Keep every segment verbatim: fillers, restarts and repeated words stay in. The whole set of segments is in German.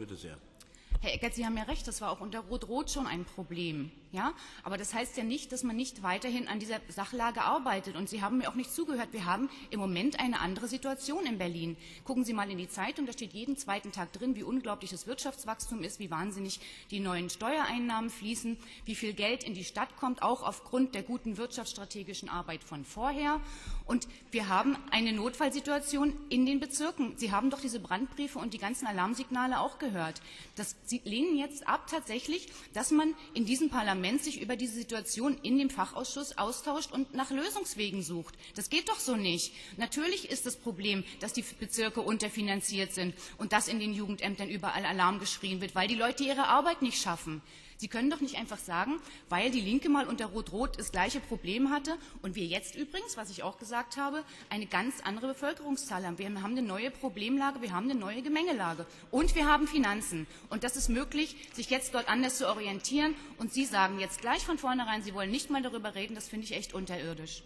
Bitte sehr. Herr Eckert, Sie haben ja recht, das war auch unter Rot-Rot schon ein Problem. Ja? Aber das heißt ja nicht, dass man nicht weiterhin an dieser Sachlage arbeitet. Und Sie haben mir auch nicht zugehört. Wir haben im Moment eine andere Situation in Berlin. Gucken Sie mal in die Zeitung, da steht jeden zweiten Tag drin, wie unglaublich das Wirtschaftswachstum ist, wie wahnsinnig die neuen Steuereinnahmen fließen, wie viel Geld in die Stadt kommt, auch aufgrund der guten wirtschaftsstrategischen Arbeit von vorher. Und wir haben eine Notfallsituation in den Bezirken. Sie haben doch diese Brandbriefe und die ganzen Alarmsignale auch gehört. Das, Sie lehnen jetzt ab tatsächlich, dass man in diesem Parlament sich über diese Situation in dem Fachausschuss austauscht und nach Lösungswegen sucht. Das geht doch so nicht. Natürlich ist das Problem, dass die Bezirke unterfinanziert sind und dass in den Jugendämtern überall Alarm geschrien wird, weil die Leute ihre Arbeit nicht schaffen. Sie können doch nicht einfach sagen, weil die Linke mal unter Rot-Rot das gleiche Problem hatte und wir jetzt übrigens, was ich auch gesagt habe, eine ganz andere Bevölkerungszahl haben. Wir haben eine neue Problemlage, wir haben eine neue Gemengelage und wir haben Finanzen. Und das ist möglich, sich jetzt dort anders zu orientieren. Und Sie sagen jetzt gleich von vornherein, Sie wollen nicht mal darüber reden. Das finde ich echt unterirdisch.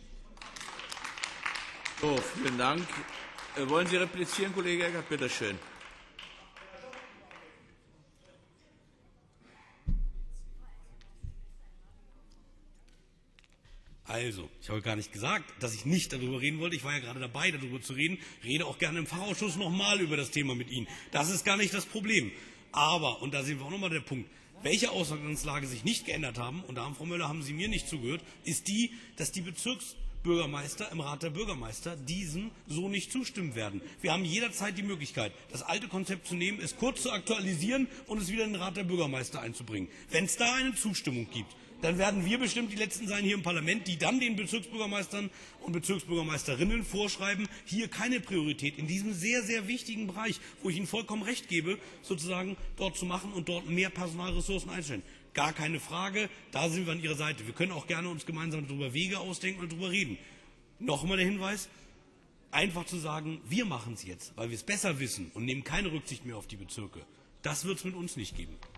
So, vielen Dank. Äh, wollen Sie replizieren, Kollege Eckert? Bitte schön. Also, ich habe gar nicht gesagt, dass ich nicht darüber reden wollte. Ich war ja gerade dabei, darüber zu reden. Rede auch gerne im Fachausschuss nochmal über das Thema mit Ihnen. Das ist gar nicht das Problem. Aber, und da sehen wir auch nochmal der Punkt, welche Ausgangslage sich nicht geändert haben, und da haben, Frau Möller, haben Sie mir nicht zugehört, ist die, dass die Bezirksbürgermeister im Rat der Bürgermeister diesem so nicht zustimmen werden. Wir haben jederzeit die Möglichkeit, das alte Konzept zu nehmen, es kurz zu aktualisieren und es wieder in den Rat der Bürgermeister einzubringen. Wenn es da eine Zustimmung gibt, dann werden wir bestimmt die Letzten sein hier im Parlament, die dann den Bezirksbürgermeistern und Bezirksbürgermeisterinnen vorschreiben, hier keine Priorität in diesem sehr, sehr wichtigen Bereich, wo ich Ihnen vollkommen recht gebe, sozusagen dort zu machen und dort mehr Personalressourcen einstellen. Gar keine Frage, da sind wir an Ihrer Seite. Wir können auch gerne uns gemeinsam darüber Wege ausdenken und darüber reden. Noch einmal der Hinweis, einfach zu sagen, wir machen es jetzt, weil wir es besser wissen und nehmen keine Rücksicht mehr auf die Bezirke. Das wird es mit uns nicht geben.